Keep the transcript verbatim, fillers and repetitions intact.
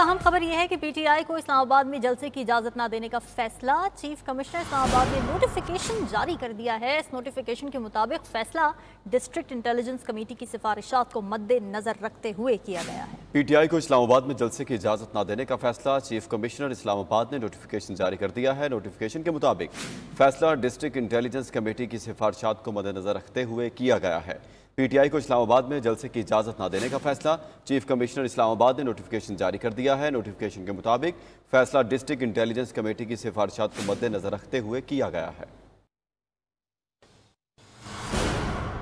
अहम खबर यह है कि पीटीआई को इस्लामाबाद में जलसे की इजाजत न देने का फैसला। चीफ कमिश्नर इस्लामाबाद ने नोटिफिकेशन जारी कर दिया है। इस नोटिफिकेशन के मुताबिक फैसला डिस्ट्रिक्ट इंटेलिजेंस कमेटी की सिफारिशात को मद्देनजर रखते हुए किया गया है। पीटीआई को इस्लामाबाद में जलसे की इजाजत न देने का फैसला। चीफ कमिश्नर इस्लामाबाद ने नोटिफिकेशन जारी कर दिया है। नोटिफिकेशन के मुताबिक फैसला डिस्ट्रिक्ट इंटेलिजेंस कमेटी की सिफारिशात को मद्देनजर रखते हुए किया गया है। पीटीआई को इस्लामाबाद में जलसे की इजाजत न देने का फैसला। चीफ कमिश्नर इस्लामाबाद ने नोटिफिकेशन जारी कर दिया है। नोटिफिकेशन के मुताबिक फैसला डिस्ट्रिक्ट इंटेलिजेंस कमेटी की सिफारिशात को मद्देनजर रखते हुए किया गया है।